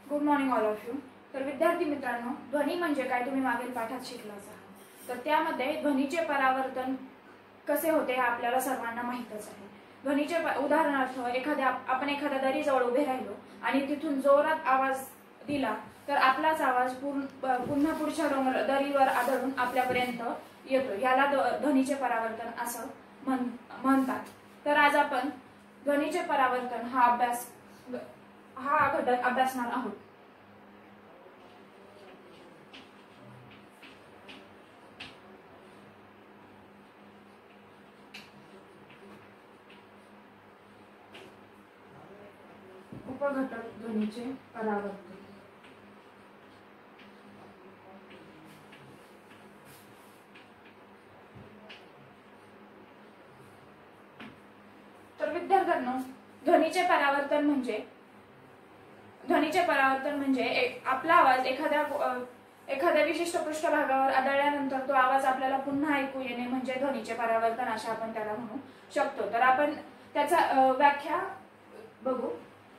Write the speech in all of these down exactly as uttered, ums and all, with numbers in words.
Good morning all of you. तर विद्यार्थी मित्रांनो, ध्वनी म्हणजे काय तुम्ही मागील पाठात शिकलाच आहात। तर त्यामध्ये ध्वनीचे परावर्तन कसे होते हे आपल्याला सर्वांना माहितच आहे। ध्वनीचे उदाहरणार्थ एखाद्या आपण एखाद्या दरीजवळ उभे राहिलो आणि तिथून जोरात आवाज दिला तर आपलाच आवाज पुन्हा पुढच्या दरीवर आदळून आपल्यापर्यंत येतो, याला ध्वनीचे परावर्तन असं म्हणतात। तर आज आपण ध्वनीचे परावर्तन हा अभ्यास हा घटक अभ्यासणार आहोत। उपघटक ध्वनीचे परावर्तन। तर विद्यार्थ्यांनो, ध्वनीचे परावर्तन म्हणजे ध्वनीचे परावर्तन म्हणजे आपला आवाज एखाद्या एखाद्या विशिष्ट पृष्ठभागावर आदळल्यानंतर तो आवाज आपल्याला पुन्हा ऐकू येणे म्हणजे ध्वनीचे परावर्तन असे आपण त्याला म्हणू शकतो। तर आपण त्याचा व्याख्या बघू।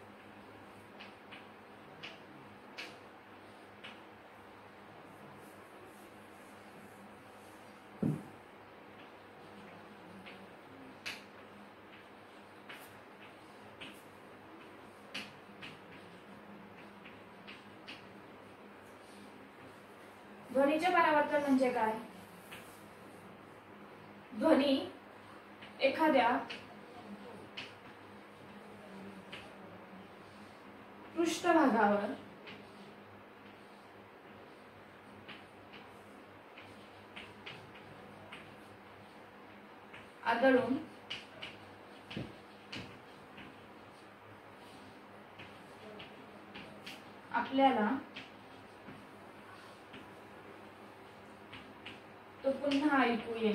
ध्वनीचे परावर्तन म्हणजे काय? ध्वनी एखाद्या पृष्ठभागावर आदळून आपल्याला तो पुन्हा ऐकू येईल।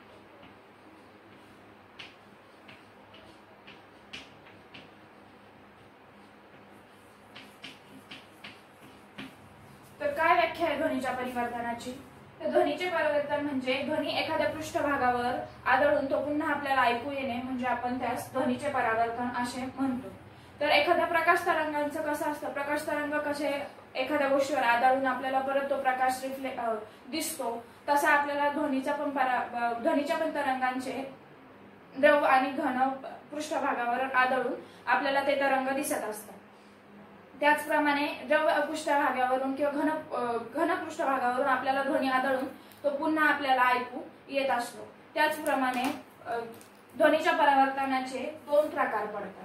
तर काय व्याख्या आहे ध्वनीच्या परिवर्तनाची? तर ध्वनीचे परिवर्तन म्हणजे ध्वनी एखाद्या पृष्ठभागावर आदळून तो पुन्हा आपल्याला ऐकू येणे म्हणजे आपण त्यास ध्वनीचे परावर्तन असे म्हणतो। तर एखाद्या प्रकाश तरंगांचं कसं असतं, प्रकाश तरंग कसे एखाद्या गोष्टीवर आदळून आपल्याला परत तो प्रकाश रिफ्लेक्ट दिसतो, तसा आपल्याला ध्वनीचा पण ध्वनीच्या पण तरंगांचे द्रव आणि घन पृष्ठभागावर आदळून आपल्याला ते तरंग दिसत असतात। त्याचप्रमाणे द्रव पृष्ठभागावरून किंवा घन घन पृष्ठभागावरून आपल्याला ध्वनी आदळून तो पुन्हा आपल्याला ऐकू येत असतो। त्याचप्रमाणे ध्वनीच्या परावर्तनाचे दोन प्रकार पडतात।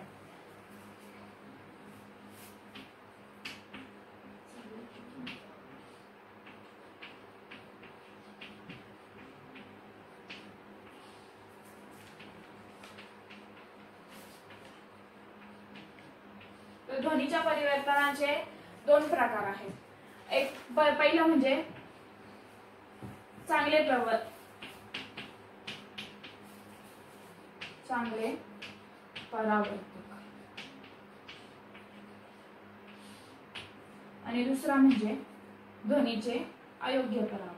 ध्वनीच्या परिवर्तनाचे दोन प्रकार आहेत। एक पहिलं म्हणजे चांगले प्रवर्तक चांगले परावर्तक आणि दुसरा म्हणजे ध्वनीचे अयोग्य परावर्तक।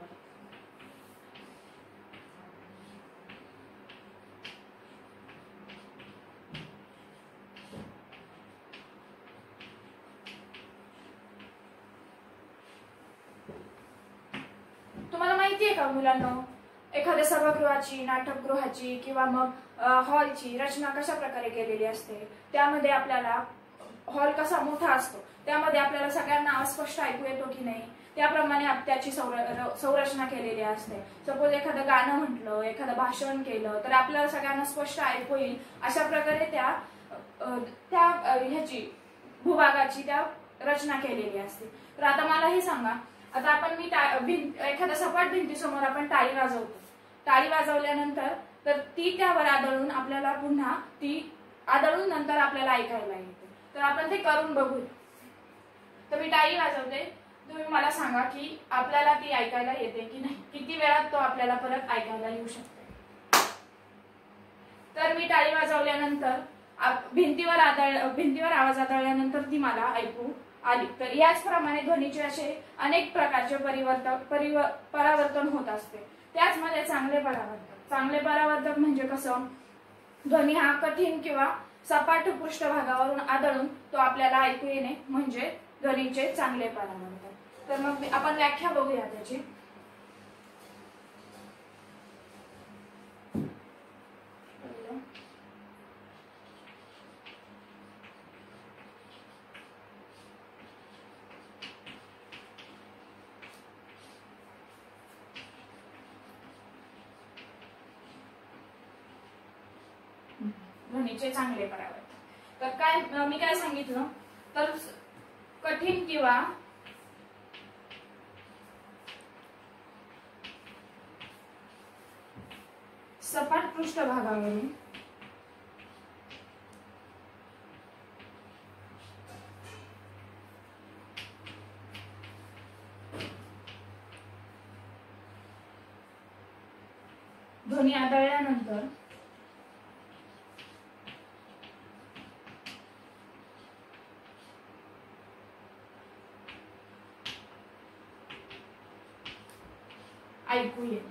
तुम्हाला माहिती आहे का मुलांनो, एखाद्या सभागृहाची, नाटकगृहाची किंवा मग हॉलची रचना कशा प्रकारे केलेली असते? त्यामध्ये आपल्याला हॉल कसा मोठा असतो, त्यामध्ये आपल्याला सगळ्यांना अस्पष्ट ऐकू येतो की नाही, त्याप्रमाणे त्याची संरचना केलेली असते। सपोज एखादं गाणं म्हटलं, एखादं भाषण केलं तर आपल्याला सगळ्यांना स्पष्ट ऐकू येईल अशा प्रकारे त्या त्या ह्याची भूभागाची त्या रचना केलेली असते। तर आता मला हे सांगा, आता आपण मी एखाद्या सपाट भिंतीसमोर आपण टाळी वाजवतो, टाळी वाजवल्यानंतर तर ती त्यावर आदळून आपल्याला पुन्हा ती आदळून नंतर आपल्याला ऐकायला येते। तर आपण ते करून बघू। तर मी टाळी वाजवते, तुम्ही मला सांगा की आपल्याला ती ऐकायला येते की नाही, किती वेळात तो आपल्याला परत ऐकायला येऊ शकते। तर मी टाळी वाजवल्यानंतर भिंतीवर आदळ भिंतीवर आवाज आदळल्यानंतर ती मला ऐकू आली। तर याचप्रमाणे ध्वनीचे असे अनेक प्रकारचे परिवर्तन परावर्तन होत असते। त्याचमध्ये चांगले परावर्तक चांगले परावर्तक म्हणजे कसं, ध्वनी हा कठीण किंवा सपाट पृष्ठभागावरून आदळून तो आपल्याला ऐकू येणे म्हणजे ध्वनीचे चांगले परावर्तन। तर मग आपण व्याख्या बघूया त्याची। ध्वनीचे चांगले परावर्तन। तर काय मी काय सांगितलं, तर कठीण किंवा सपाट पृष्ठभागावरून ध्वनी आदळल्यानंतर ऐकू येईल।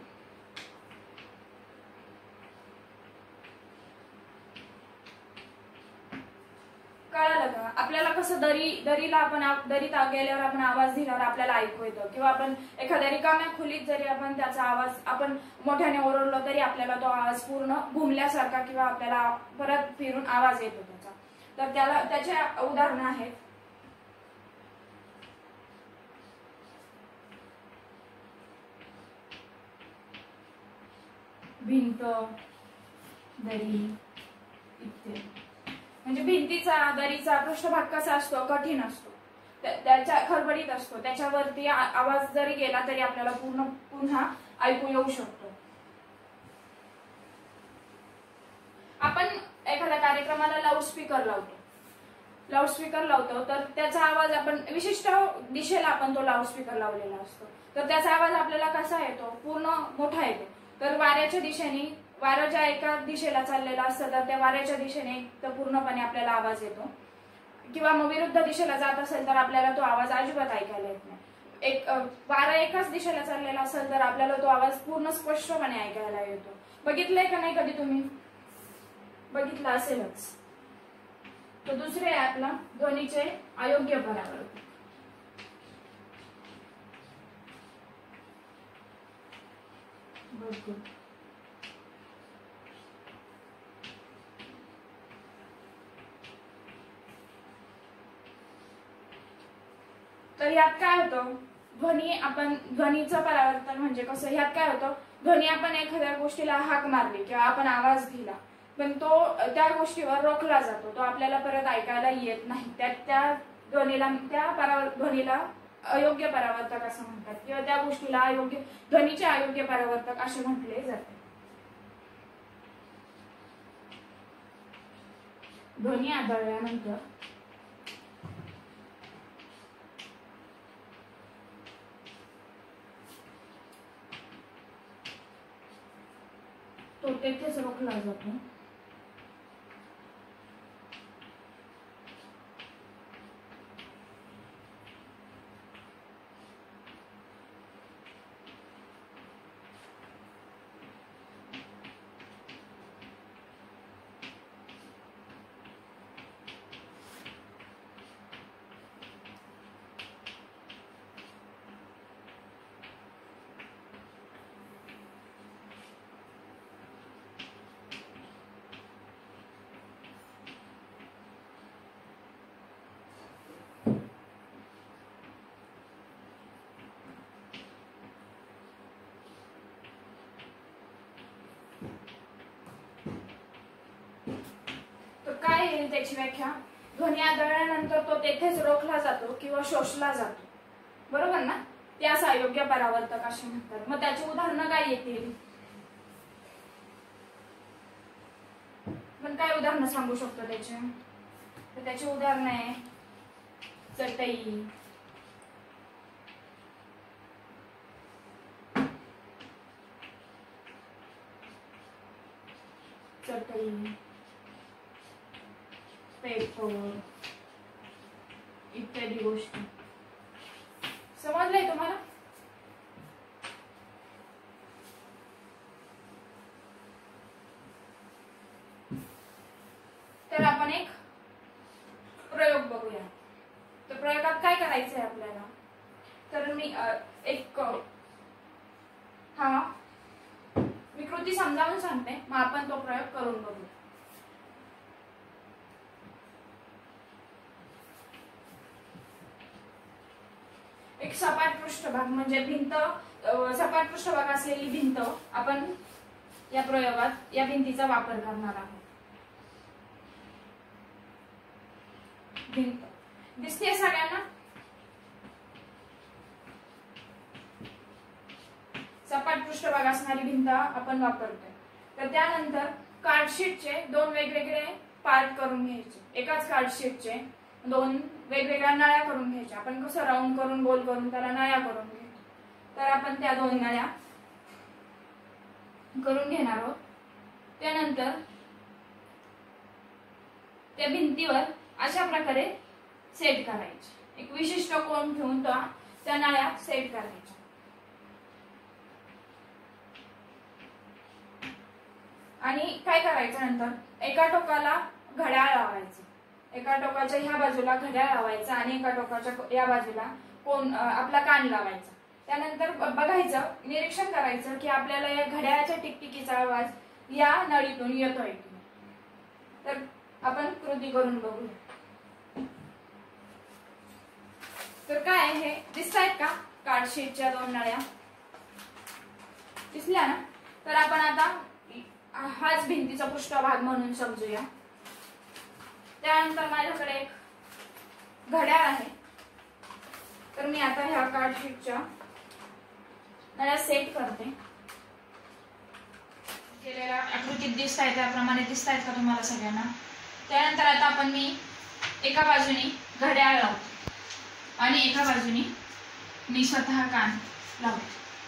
कळालं का? आपल्याला कसं दरी दरीला आपण दरीत गेल्यावर आपण आवाज दिल्यावर आपल्याला ऐकू येतं, किंवा आपण एखाद्या रिकाम्या खोलीत जरी आपण त्याचा आवाज आपण मोठ्याने ओरडलो तरी आपल्याला तो आवाज पूर्ण घुमल्यासारखा किंवा आपल्याला परत फिरून आवाज येतो त्याचा। तर त्याला त्याच्या उदाहरणं आहेत भिंत, दरी इत्यादी। म्हणजे भिंतीचा दरीचा पृष्ठभाग कसा असतो, कठीण असतो, त्याच्या खडबडीत असतो, त्याच्यावरती आवाज जरी गेला तरी आपल्याला पूर्ण पुन्हा ऐकू येऊ शकतो। आपण एखाद्या कार्यक्रमाला लाऊडस्पीकर लावतो लाऊडस्पीकर लावतो तर त्याचा आवाज आपण विशिष्ट दिशेला आपण तो लाऊडस्पीकर लावलेला असतो, तर त्याचा आवाज आपल्याला कसा येतो, पूर्ण मोठा येतो। तर वाऱ्याच्या दिशेने वारा ज्या एका दिशेला चाललेला असतं तर त्या वाऱ्याच्या दिशेने तर पूर्णपणे आपल्याला आवाज येतो, किंवा मग विरुद्ध दिशेला जात असेल तर आपल्याला तो आवाज अजिबात ऐकायला येत नाही। एक वारा एकाच दिशेला चाललेला असेल तर आपल्याला तो आवाज पूर्ण स्पष्टपणे ऐकायला येतो। बघितलंय का नाही कधी तुम्ही? बघितलं असेलच। तर दुसरे आहे आपला ध्वनीचे अयोग्य परावर्तन। तर यात काय होतं, ध्वनी आपण ध्वनीचं परावर्तन म्हणजे कसं, ह्यात काय होतं, ध्वनी आपण एखाद्या गोष्टीला हाक मारली किंवा आपण आवाज दिला पण तो त्या गोष्टीवर रोखला जातो, तो आपल्याला परत ऐकायला येत नाही। त्या त्या ध्वनीला त्या परावर ध्वनीला अयोग्य परावर्तक असं म्हणतात, किंवा त्या गोष्टीला अयोग्य ध्वनीचे अयोग्य परावर्तक असे म्हटले जाते। ध्वनी आदळल्यानंतर तो तेथेच रोखला जातो। काय येईल त्याची व्याख्या, ध्वनी आदळल्यानंतर तो तेथेच रोखला जातो किंवा शोषला जातो, बरोबर ना? त्यास अयोग्य परावर्तक असे म्हणतात। मग त्याची उदाहरणं काय येतील, पण काय उदाहरणं सांगू शकतो त्याचे? तर त्याची उदाहरणं आहे चटई, चटई पेपर इत्यादी गोष्टी। समजलंय तुम्हाला? तर आपण काय करायचंय आपल्याला, तर मी एक हा मी कृती समजावून सांगते, मग आपण तो प्रयोग करून बघू. एक सपाट पृष्ठभाग म्हणजे भिंत, सपाट पृष्ठभाग असलेली भिंत आपण या प्रयोगात या भिंतीचा वापर करणार आहोत. भिंत दिसते सगळ्यांना? सपाट पृष्ठभाग असणारी भिंत आपण वापरतोय. तर त्यानंतर कार्डशीटचे दोन वेगवेगळे पार्ट करून घ्यायचे. एकाच कार्डशीटचे दोन वेगवेगळ्या नळ्या करून घ्यायच्या. आपण कसं राऊंड करून गोल करून त्याला नळ्या करून घेतो, तर आपण त्या दोन नळ्या करून घेणार आहोत. त्यानंतर त्या भिंतीवर अशा प्रकारे सेट करायचे. एक विशिष्ट कोन ठेवून त्या नळ्या सेट करायच्या. आणि काय करायचं, नंतर एका टोकाला घड्याळ लावायचं. एका टोकाच्या ह्या बाजूला घड्याळ लावायचं आणि एका टोकाच्या या बाजूला कोण आपला कान लावायचा. त्यानंतर बघायचं, निरीक्षण करायचं की आपल्याला या घड्याळाच्या टिकटिकीचा आवाज या नळीतून येतोय की. तर आपण कृती करून बघूया. तर काय हे दिसतायत का कार्डशीटच्या दोन नळ्या दिसल्या ना? तर आपण आता हाच भिंतीचा पृष्ठभाग म्हणून समजूया. त्यानंतर माझ्याकडे एक घड्याळ आहे. तर मी आता ह्या कार्डशीटच्या नळ्या सेट करते. केलेल्या आकृतीत दिसतायत त्याप्रमाणे दिसतायत का तुम्हाला सगळ्यांना? त्यानंतर आता आपण मी एका बाजूने घड्याळ लावते आणि एका बाजूने मी स्वतः कान लावते.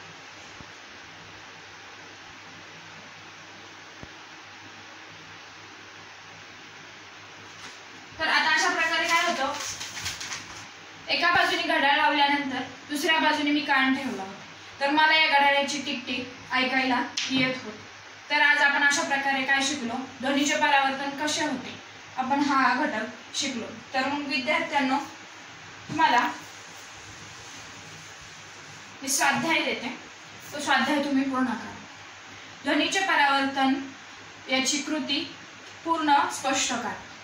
तर आता अशा प्रकारे काय होतं, एका बाजूने घड्याळ लावल्यानंतर दुसऱ्या बाजूने मी कान ठेवला होता. तर मला या घड्याळाची टिकटिक ऐकायला येत होती. तर आज आपण अशा प्रकारे काय शिकलो, ध्वनीचे परावर्तन कसे होते, आपण हा घटक शिकलो. तर मग विद्यार्थ्यांनो, तुम्हाला मी स्वाध्याय देते, तो स्वाध्याय तुम्ही पूर्ण करा. ध्वनीचे परावर्तन याची कृती पूर्ण स्पष्ट करा.